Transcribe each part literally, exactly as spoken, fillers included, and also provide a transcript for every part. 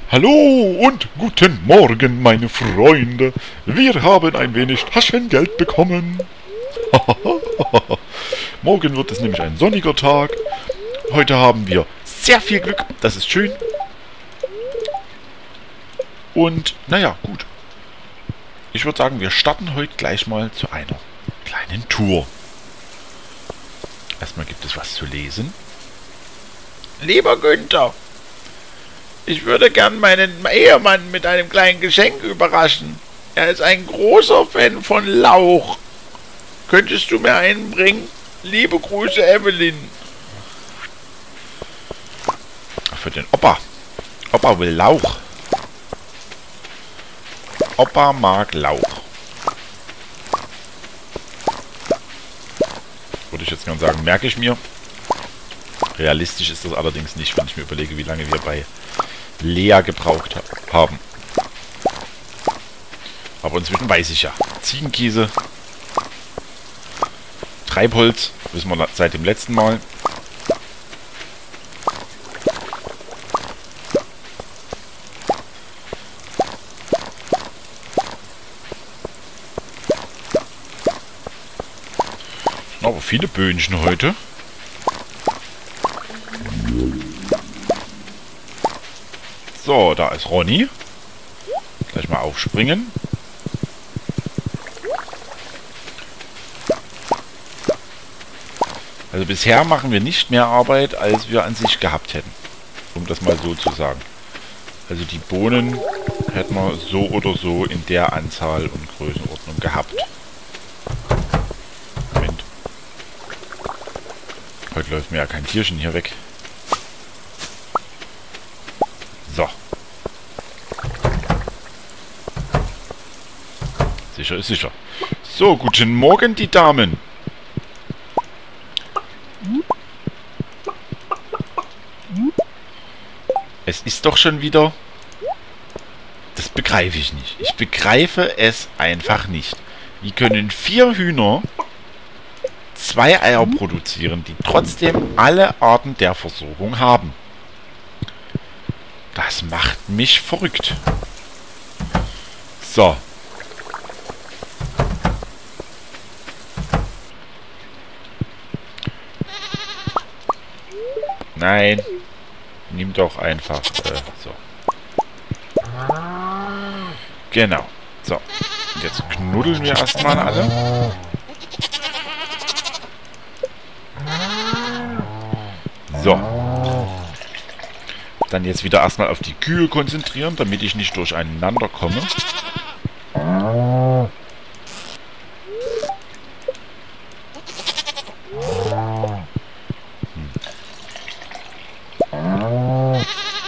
Hallo und guten Morgen, meine Freunde. Wir haben ein wenig Taschengeld bekommen. Morgen wird es nämlich ein sonniger Tag. Heute haben wir sehr viel Glück, das ist schön. Und naja, gut. Ich würde sagen, wir starten heute gleich mal zu einer kleinen Tour. Erstmal gibt es was zu lesen. Lieber Günther, ich würde gern meinen Ehemann mit einem kleinen Geschenk überraschen. Er ist ein großer Fan von Lauch. Könntest du mir einen bringen? Liebe Grüße, Evelyn. Für den Opa. Opa will Lauch. Opa mag Lauch. Würde ich jetzt gerne sagen, merke ich mir. Realistisch ist das allerdings nicht, wenn ich mir überlege, wie lange wir bei Lea gebraucht ha haben. Aber inzwischen weiß ich ja. Ziegenkäse. Treibholz. Wissen wir seit dem letzten Mal. Aber viele Böhnchen heute. So, da ist Ronny. Gleich mal aufspringen. Also bisher machen wir nicht mehr Arbeit, als wir an sich gehabt hätten. Um das mal so zu sagen. Also die Bohnen hätten wir so oder so in der Anzahl und Größenordnung gehabt. Moment. Heute läuft mir ja kein Tierchen hier weg. So. Sicher ist sicher. So, guten Morgen, die Damen. Es ist doch schon wieder... Das begreife ich nicht. Ich begreife es einfach nicht. Wie können vier Hühner zwei Eier produzieren, die trotzdem alle Arten der Versorgung haben? Das macht mich verrückt. So. Nein. Nimm doch einfach. Äh, so. Genau. So. Und jetzt knuddeln wir erstmal alle. So. Dann jetzt wieder erstmal auf die Kühe konzentrieren, damit ich nicht durcheinander komme. Hm.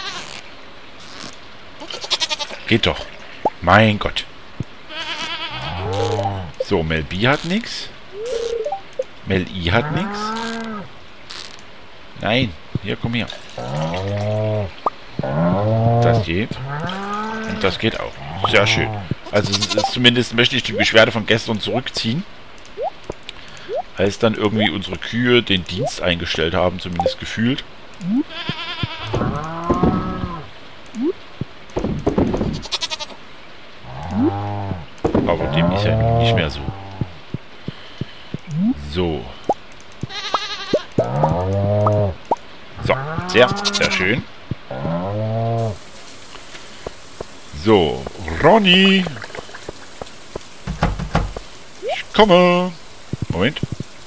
Geht doch. Mein Gott. So, Mel B hat nichts. Mel I hat nichts. Nein, hier, komm her. Das geht. Und das geht auch. Sehr schön. Also zumindest möchte ich die Beschwerde von gestern zurückziehen. Als dann irgendwie unsere Kühe den Dienst eingestellt haben, zumindest gefühlt. Aber dem ist ja nicht mehr so. So. So, sehr, sehr schön. So, Ronny. Ich komme. Moment.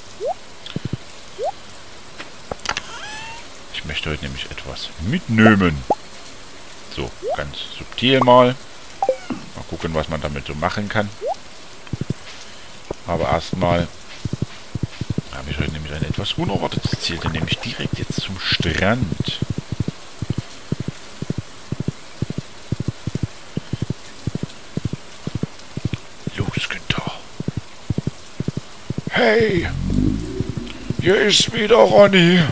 Ich möchte heute nämlich etwas mitnehmen. So, ganz subtil mal. Mal gucken, was man damit so machen kann. Aber erstmal habe ich heute nämlich ein etwas unerwartetes Ziel, denn nämlich direkt jetzt zum Strand. Los, Günther. Hey, hier ist wieder Ronny.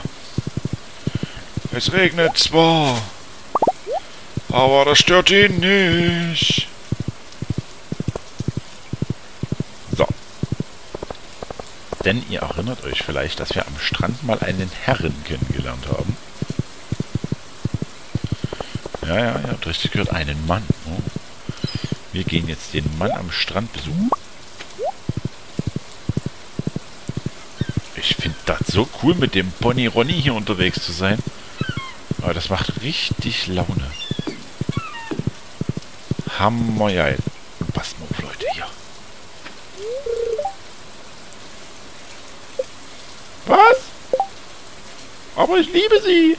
Es regnet zwar, aber das stört ihn nicht. So. Denn ihr erinnert euch vielleicht, dass wir am Strand mal einen Herren kennengelernt haben. Ja, ja, ja, richtig gehört, einen Mann. Oh. Wir gehen jetzt den Mann am Strand besuchen. Ich finde das so cool, mit dem Pony Ronny hier unterwegs zu sein. Aber das macht richtig Laune. Hammergeil. Und passt mal auf, Leute, hier. Was? Aber ich liebe sie.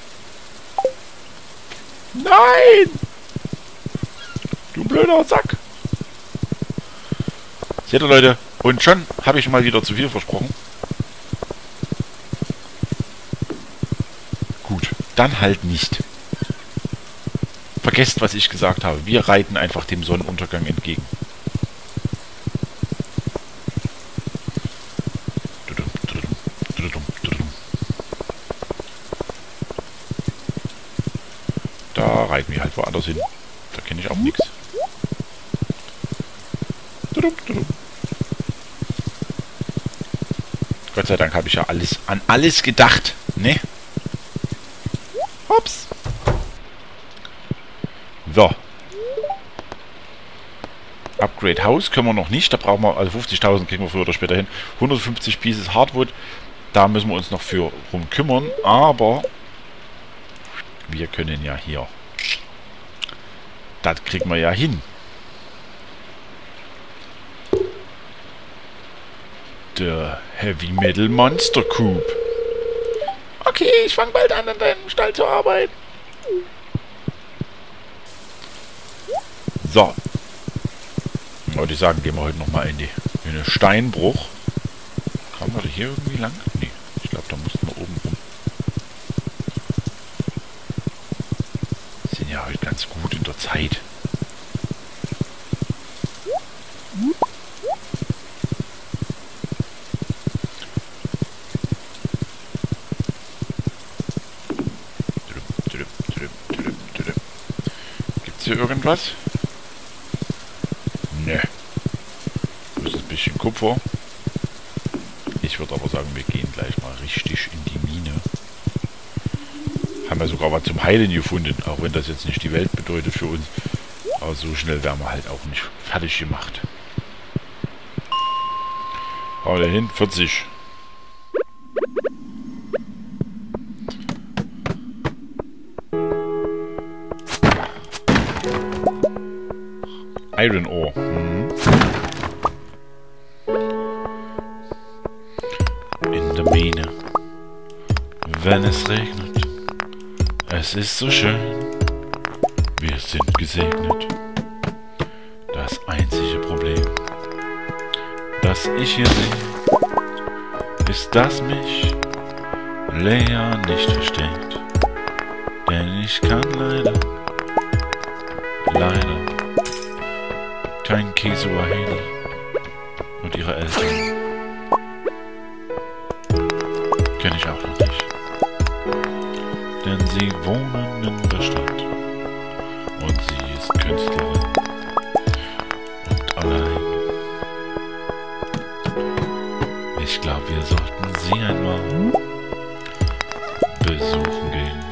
Nein! Du blöder Sack. Seht ihr, Leute? Und schon habe ich mal wieder zu viel versprochen. Gut, dann halt nicht. Vergesst, was ich gesagt habe. Wir reiten einfach dem Sonnenuntergang entgegen. Da reiten wir halt woanders hin. Da kenne ich auch nichts. Gott sei Dank habe ich ja alles an alles gedacht, ne? Hops. So. Upgrade Haus können wir noch nicht. Da brauchen wir, also fünfzigtausend kriegen wir früher oder später hin. hundertfünfzig Pieces Hardwood. Da müssen wir uns noch für rum kümmern. Aber wir können ja hier. Das kriegen wir ja hin. Der Heavy Metal Monster Coop. Okay, ich fange bald an, an deinem Stall zu arbeiten. So. Würde ich sagen, gehen wir heute nochmal in die in den Steinbruch. Kamen wir hier irgendwie lang? Nee, ich glaube, da mussten wir oben rum. Sind ja heute ganz gut in der Zeit. Gibt's hier irgendwas? Ne. Das ist ein bisschen Kupfer. Ich würde aber sagen, wir gehen gleich mal richtig in die Mine. Haben ja sogar was zum Heilen gefunden, auch wenn das jetzt nicht die Welt bedeutet für uns. Aber so schnell werden wir halt auch nicht fertig gemacht. Hau da hin, vierzig. Iron Ore. Mhm. In der Mine. Wenn es regnet. Es ist so schön. Wir sind gesegnet. Das einzige Problem, das ich hier sehe, ist, dass mich Lea nicht versteht. Denn ich kann leider, leider kein Kisuaheli und ihre Eltern kenne ich auch noch nicht. Denn sie wohnen in der Stadt und sie ist Künstlerin und allein. Ich glaube, wir sollten sie einmal besuchen gehen.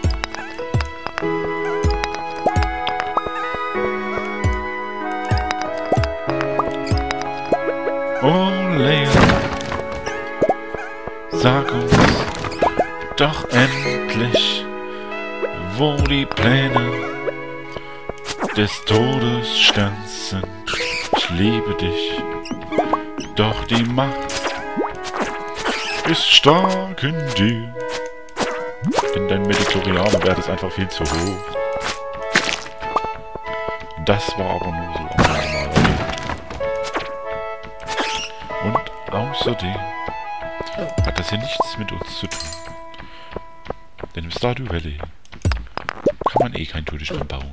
Oh, Lea, sag uns doch endlich, wo die Pläne des Todessterns sind. Ich liebe dich, doch die Macht ist stark in dir. Denn dein Mediklorian-Wert ist einfach viel zu hoch. Das war aber nur so ein normaler Wert. Und außerdem hat das hier nichts mit uns zu tun. Denn im Stardew Valley kann man eh kein Todesstern bauen.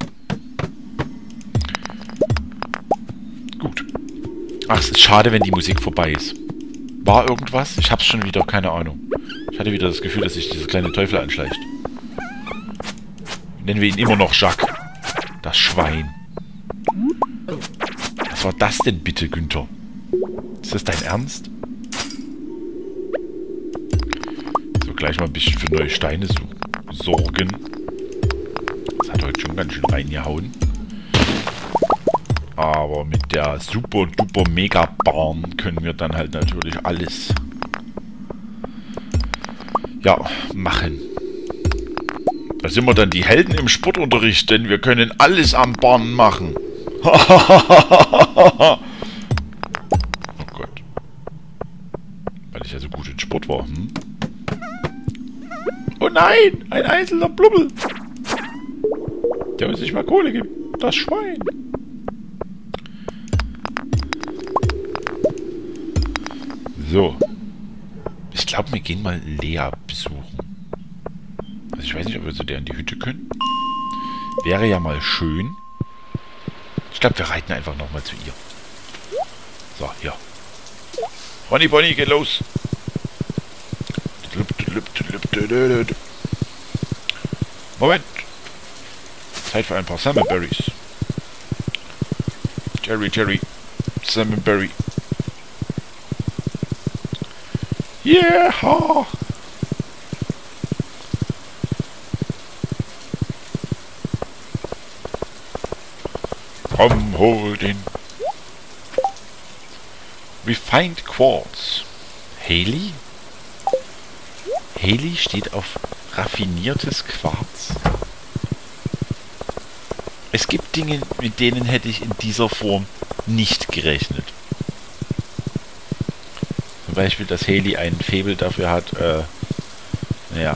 Gut. Ach, es ist schade, wenn die Musik vorbei ist. War irgendwas? Ich hab's schon wieder, keine Ahnung. Ich hatte wieder das Gefühl, dass sich dieser kleine Teufel anschleicht. Nennen wir ihn immer noch Jacques. Das Schwein. Was war das denn bitte, Günther? Ist das dein Ernst? So, gleich mal ein bisschen für neue Steine so sorgen. ganz schön reingehauen. Aber mit der super duper Mega Bahn können wir dann halt natürlich alles ja, machen. Da sind wir dann die Helden im Sportunterricht, denn wir können alles am Bahn machen. Oh Gott. Weil ich ja so gut in Sport war. Hm? Oh nein, ein einzelner Blubbel. Der uns nicht mal Kohle gibt. Das Schwein. So. Ich glaube, wir gehen mal Lea besuchen. Also ich weiß nicht, ob wir zu der in die Hütte können. Wäre ja mal schön. Ich glaube, wir reiten einfach nochmal zu ihr. So, hier. Ronny Bonny, geht los. Moment. Zeit für ein paar Salmonberries. Jerry, Jerry. Salmonberry. Yeah! Komm, hol den. Refined Quartz. Haley? Haley steht auf raffiniertes Quarz. Es gibt Dinge, mit denen hätte ich in dieser Form nicht gerechnet. Zum Beispiel, dass Haley ein Faible dafür hat, äh, naja.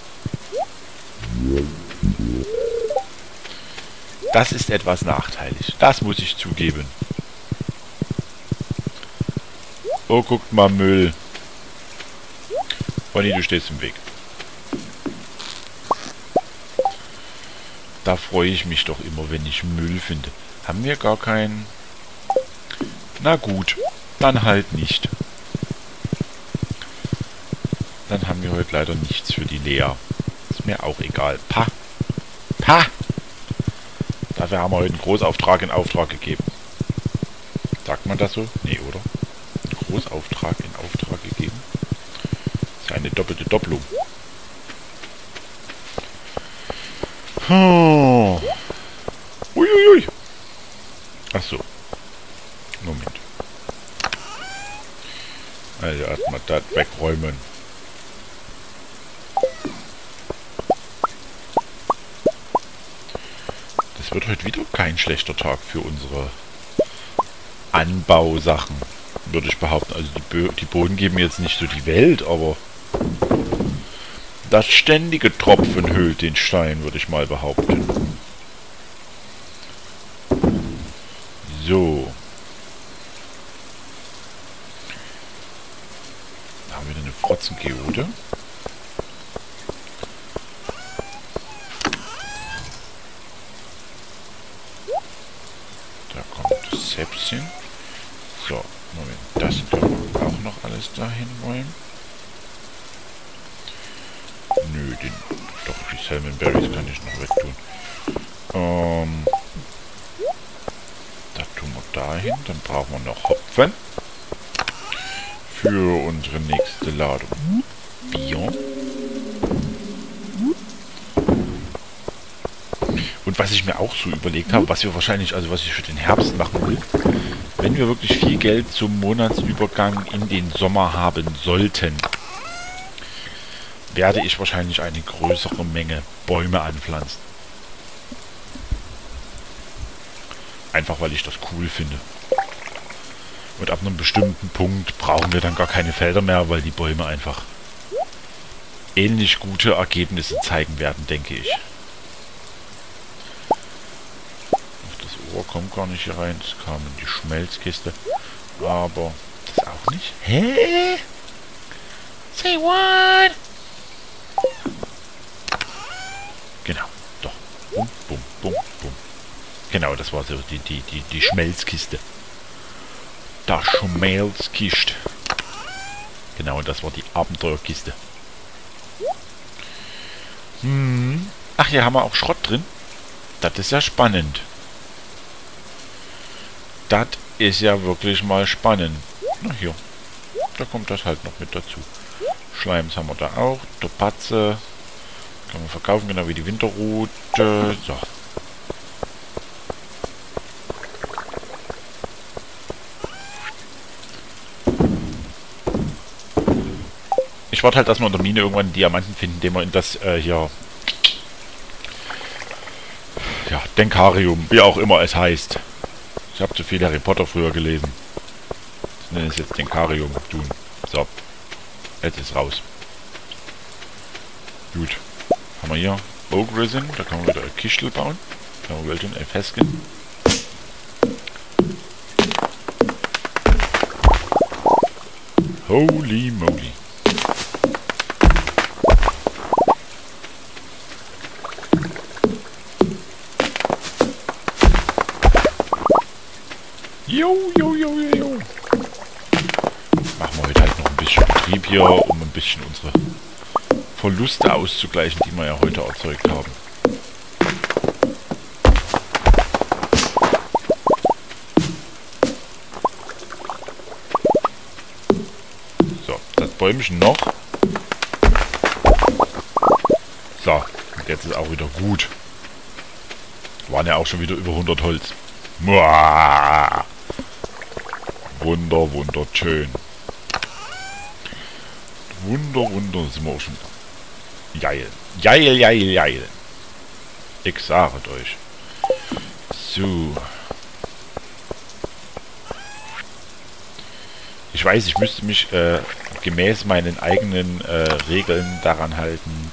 Das ist etwas nachteilig. Das muss ich zugeben. Oh, guckt mal, Müll. Bonnie, du stehst im Weg. Da freue ich mich doch immer, wenn ich Müll finde. Haben wir gar keinen? Na gut, dann halt nicht. Dann haben wir heute leider nichts für die Lea. Ist mir auch egal. Pa! Pa! Dafür haben wir heute einen Großauftrag in Auftrag gegeben. Sagt man das so? Nee, oder? Ein Großauftrag in Auftrag gegeben. Das ist eine doppelte Doppelung. Oh. Uiuiui. Ach so. Moment. Also erstmal das wegräumen. Das wird heute wieder kein schlechter Tag für unsere Anbausachen, würde ich behaupten. Also die, Bö die Boden geben jetzt nicht so die Welt, aber das ständige Tropfen höhlt den Stein, würde ich mal behaupten. So. Da haben wir eine Frotzengeode. Da kommt das Säpschen. So, Moment, das können wir auch noch alles dahin räumen. Nö, den, doch, die Salmonberries kann ich noch wegtun. Ähm, da tun wir dahin. Dann brauchen wir noch Hopfen. Für unsere nächste Ladung Bier. Und was ich mir auch so überlegt habe, was wir wahrscheinlich, also was ich für den Herbst machen will, wenn wir wirklich viel Geld zum Monatsübergang in den Sommer haben sollten, werde ich wahrscheinlich eine größere Menge Bäume anpflanzen. Einfach weil ich das cool finde. Und ab einem bestimmten Punkt brauchen wir dann gar keine Felder mehr, weil die Bäume einfach ähnlich gute Ergebnisse zeigen werden, denke ich. Auf das Ohr kommt gar nicht hier rein, es kam in die Schmelzkiste. Aber das auch nicht. Hä? Say what? Genau, doch. Bum, bum, bum, bum. Genau, das war so die, die, die, die Schmelzkiste. Da Schmelzkiste. Genau, und das war die Abenteuerkiste. Hm. Ach, hier haben wir auch Schrott drin. Das ist ja spannend. Das ist ja wirklich mal spannend. Na hier. Da kommt das halt noch mit dazu. Schleims haben wir da auch. Topatze. Kann man verkaufen, genau wie die Winterrute. So. warte halt, dass wir in der Mine irgendwann einen Diamanten finden, den wir in das äh, hier... Ja, Denkarium, wie auch immer es heißt. Ich habe zu viel Harry Potter früher gelesen. Ich nenne es jetzt Denkarium tun. So. Jetzt ist raus. Gut. Haben wir hier Oak Resin. Da kann man wieder ein Kistel bauen. Da haben wir welchen ein Fesken. Holy moly. Jo, jo, jo, jo, jo. Machen wir heute halt noch ein bisschen Betrieb hier, um ein bisschen unsere Verluste auszugleichen, die wir ja heute erzeugt haben. So, das Bäumchen noch. So, und jetzt ist auch wieder gut. Waren ja auch schon wieder über hundert Holz. Muah. Wunder, wunderschön. Wunder, wunder, sind wir auch schon. Geil. Geil, geil, geil. Ich sage euch. So. Ich weiß, ich müsste mich äh, gemäß meinen eigenen äh, Regeln daran halten,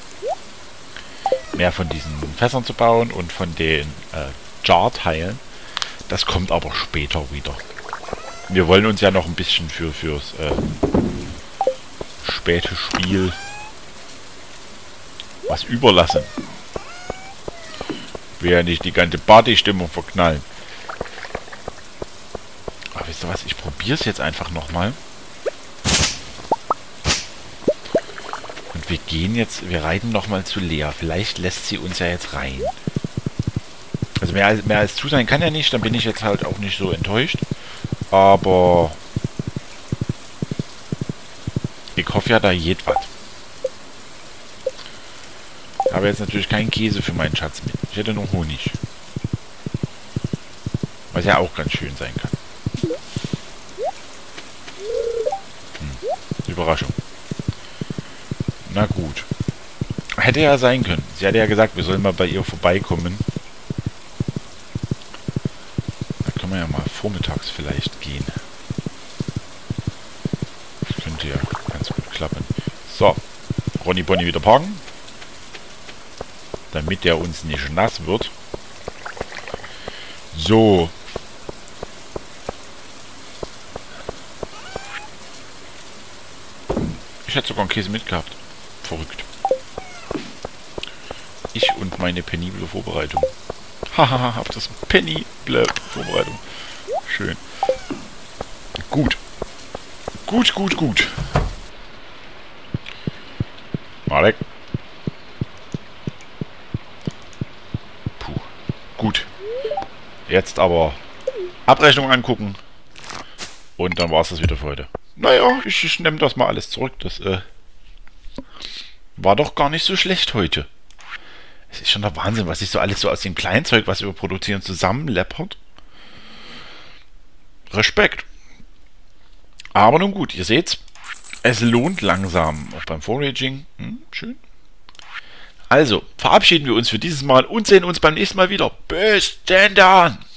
mehr von diesen Fässern zu bauen und von den äh, Jar-Teilen. Das kommt aber später wieder. Wir wollen uns ja noch ein bisschen für fürs äh, späte Spiel was überlassen. Wir ja nicht die ganze Partystimmung verknallen. Aber wisst ihr was? Ich probiere es jetzt einfach nochmal. Und wir gehen jetzt, wir reiten nochmal zu Lea. Vielleicht lässt sie uns ja jetzt rein. Also mehr als, mehr als zu sein kann ja nicht, dann bin ich jetzt halt auch nicht so enttäuscht. Aber ich hoffe ja, da geht was. Ich habe jetzt natürlich keinen Käse für meinen Schatz mit. Ich hätte noch Honig. Was ja auch ganz schön sein kann. Hm. Überraschung. Na gut. Hätte ja sein können. Sie hatte ja gesagt, wir sollen mal bei ihr vorbeikommen. Da können wir ja mal vormittags vielleicht gehen. Das könnte ja ganz gut klappen. So. Ronny Bonny wieder parken. Damit der uns nicht nass wird. So. Ich hätte sogar einen Käse mitgehabt. Verrückt. Ich und meine penible Vorbereitung. Hahaha, auf das penible Vorbereitung. Schön. Gut. Gut, gut, gut. Marek. Puh. Gut. Jetzt aber Abrechnung angucken. Und dann war es das wieder für heute. Naja, ich, ich nehme das mal alles zurück. Das äh, war doch gar nicht so schlecht heute. Es ist schon der Wahnsinn, was sich so alles so aus dem Kleinzeug, was wir produzieren, zusammenleppert. Respekt. Aber nun gut, ihr seht's. Es lohnt langsam. Auch beim Foraging. Hm, schön. Also, verabschieden wir uns für dieses Mal und sehen uns beim nächsten Mal wieder. Bis denn dann!